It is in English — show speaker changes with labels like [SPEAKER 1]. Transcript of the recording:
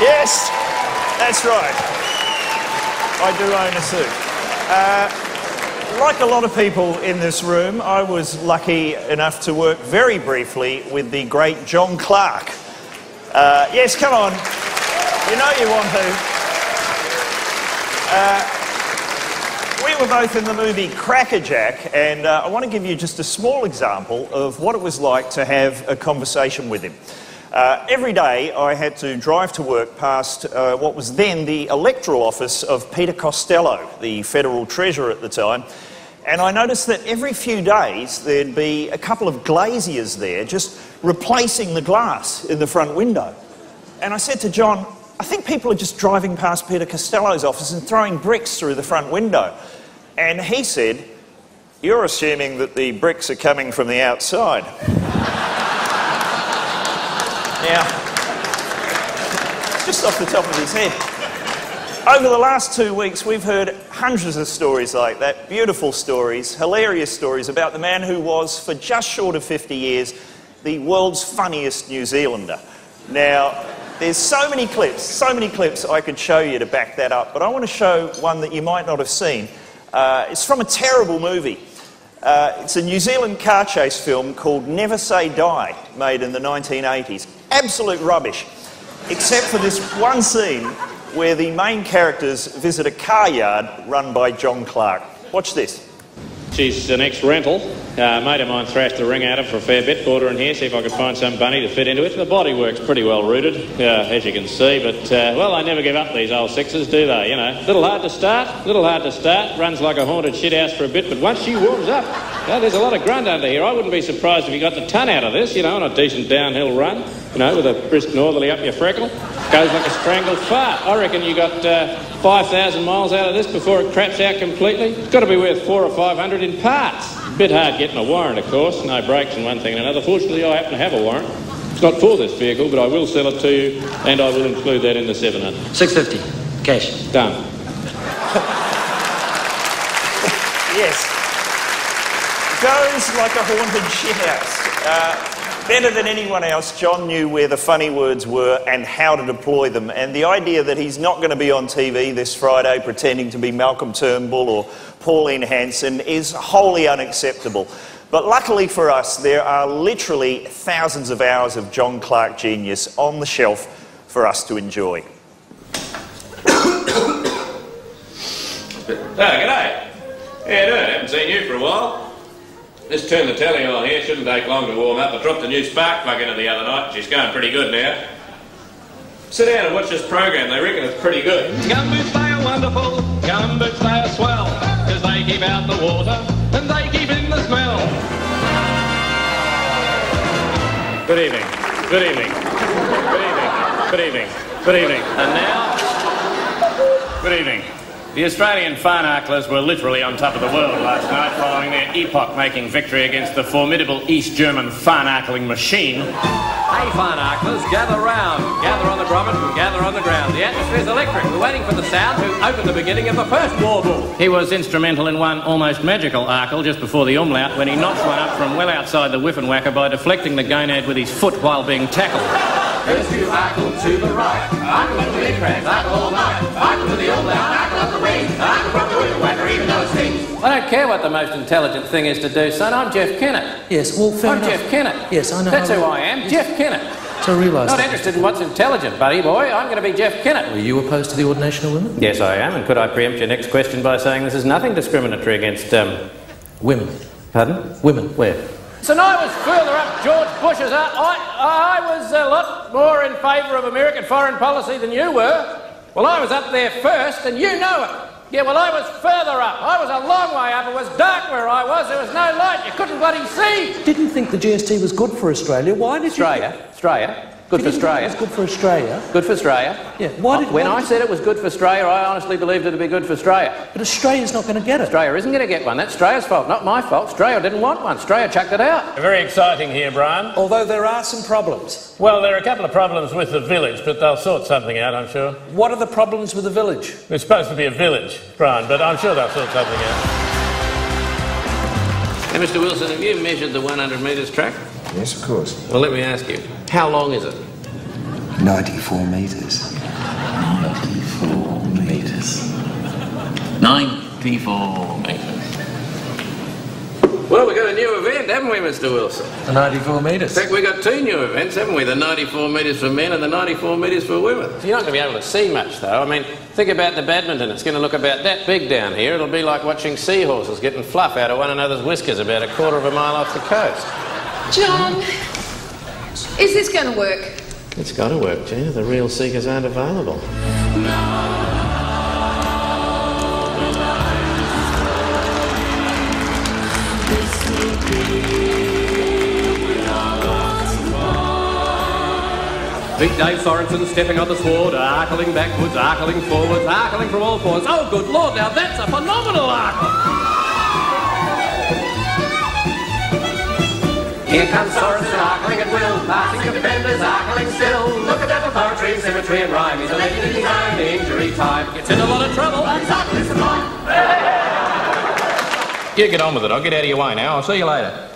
[SPEAKER 1] Yes, that's right. I do own a suit. Like a lot of people in this room, I was lucky enough to work very briefly with the great John Clarke. Yes, come on. You know you want to. We were both in the movie Crackerjack, and I want to give you just a small example of what it was like to have a conversation with him. Every day I had to drive to work past what was then the electoral office of Peter Costello, the Federal Treasurer at the time, and I noticed that every few days there'd be a couple of glaziers there just replacing the glass in the front window. And I said to John, I think people are just driving past Peter Costello's office and throwing bricks through the front window. And he said, you're assuming that the bricks are coming from the outside. Now, just off the top of his head. Over the last 2 weeks, we've heard hundreds of stories like that, beautiful stories, hilarious stories about the man who was, for just short of 50 years, the world's funniest New Zealander. Now, there's so many clips I could show you to back that up, but I want to show one that you might not have seen. It's from a terrible movie. It's a New Zealand car chase film called Never Say Die, made in the 1980s. Absolute rubbish, except for this one scene where the main characters visit a car yard run by John Clarke. Watch this.
[SPEAKER 2] She's an ex-rental. A mate of mine thrashed the ring at her for a fair bit. Brought her in here, see if I could find some bunny to fit into it. The bodywork's pretty well rooted, as you can see. But, well, they never give up, these old sixes, do they? You know, little hard to start, runs like a haunted shithouse for a bit, but once she warms up, there's a lot of grunt under here. I wouldn't be surprised if you got the ton out of this, you know, on a decent downhill run, you know, with a brisk northerly up your freckle. Goes like a strangled fart. I reckon you got 5,000 miles out of this before it craps out completely. It's got to be worth 400 or 500 in parts. A bit hard getting a warrant, of course. No brakes and one thing and another. Fortunately, I happen to have a warrant. It's not for this vehicle, but I will sell it to you, and I will include that in the 700.
[SPEAKER 3] $650. Cash.
[SPEAKER 2] Done.
[SPEAKER 1] Yes. Goes like a haunted shithouse. Better than anyone else, John knew where the funny words were and how to deploy them. And the idea that he's not going to be on TV this Friday pretending to be Malcolm Turnbull or Pauline Hanson is wholly unacceptable. But luckily for us, there are literally thousands of hours of John Clarke genius on the shelf for us to enjoy.
[SPEAKER 2] G'day. How you doing? Haven't seen you for a while. Just turned the telly on here, shouldn't take long to warm up. I dropped a new spark plug into the other night. She's going pretty good now. Sit down and watch this program, they reckon it's pretty good.
[SPEAKER 4] Gumboots, they are wonderful, gumboots, they are swell, because they keep out the water and they keep in the smell.
[SPEAKER 2] Good evening, good evening, good evening, good evening, good evening. And now, good evening. The Australian farnarklers were literally on top of the world last night following their epoch-making victory against the formidable East German farnarkling machine.
[SPEAKER 5] Hey, farnarklers, gather round. Gather on the grommet and gather on the ground. The atmosphere's electric. We're waiting for the sound to open the beginning of the first warble.
[SPEAKER 2] He was instrumental in one almost magical arkle just before the umlaut when he notched one up from well outside the whiffenwhacker by deflecting the gonad with his foot while being tackled.
[SPEAKER 5] Goes to arkle to the right. Arkle up the mid-cranks, arkle all night. Arkle to the umlaut, arkle up the wings. Arkle from the whiffenwhacker, even though it stings. I don't care what the most intelligent thing is to do, son. I'm Jeff Kennett.
[SPEAKER 3] Yes, well, fair enough.
[SPEAKER 5] I'm Jeff Kennett.
[SPEAKER 3] Yes, I know.
[SPEAKER 5] That's who I am, Jeff Kennett.
[SPEAKER 3] So I realise
[SPEAKER 5] Not interested in what's intelligent, buddy boy. I'm going to be Jeff Kennett.
[SPEAKER 3] Are you opposed to the ordination of women?
[SPEAKER 2] Yes, I am. And could I preempt your next question by saying this is nothing discriminatory against,
[SPEAKER 3] women.
[SPEAKER 2] Pardon?
[SPEAKER 3] Women.
[SPEAKER 2] Where?
[SPEAKER 5] So I was further up George Bush's... I was a lot more in favour of American foreign policy than you were. Well, I was up there first, and you know it. Yeah, well, I was further up. I was a long way up. It was dark where I was. There was no light. You couldn't bloody see.
[SPEAKER 3] Didn't think the GST was good for Australia. Why did you...
[SPEAKER 5] Australia. Good for Australia.
[SPEAKER 3] It was good for Australia.
[SPEAKER 5] Good for Australia.
[SPEAKER 3] Yeah.
[SPEAKER 5] When I said it was good for Australia, I honestly believed it to be good for Australia.
[SPEAKER 3] But Australia's not going to get it.
[SPEAKER 5] Australia isn't going to get one. That's Australia's fault, not my fault. Australia didn't want one. Australia chucked it out.
[SPEAKER 2] Very exciting here, Brian.
[SPEAKER 3] Although there are some problems.
[SPEAKER 2] Well, there are a couple of problems with the village, but they'll sort something out, I'm sure.
[SPEAKER 3] What are the problems with the village?
[SPEAKER 2] It's supposed to be a village, Brian, but I'm sure they'll sort something out. Hey, Mr. Wilson, have you measured the 100 metres track?
[SPEAKER 6] Yes, of course.
[SPEAKER 2] Well, let me ask you, how long is it?
[SPEAKER 6] 94 metres.
[SPEAKER 7] 94 metres. 94 metres.
[SPEAKER 5] Well, we've got a new event, haven't we, Mr. Wilson?
[SPEAKER 3] The 94 metres.
[SPEAKER 5] In fact, we've got two new events, haven't we? The 94 metres for men and the 94 metres for women. You're not going to be able to see much, though. I mean, think about the badminton. It's going to look about that big down here. It'll be like watching seahorses getting fluff out of one another's whiskers about a quarter of a mile off the coast.
[SPEAKER 8] John, is this going to work?
[SPEAKER 5] It's got to work, Gina. The real seekers aren't available.
[SPEAKER 4] Big Dave Sorensen stepping on the sward, arkling backwards, arkling forwards, arkling from all points. Oh, good Lord, now that's a phenomenal arkle! Here comes Sorensen arkling at will, passing defenders, arkling still. Look at that for poetry, symmetry and rhyme. He's a legend in his own injury time. Gets in a lot of trouble, and he's arkling sublime.
[SPEAKER 2] You get on with it. I'll get out of your way now. I'll see you later.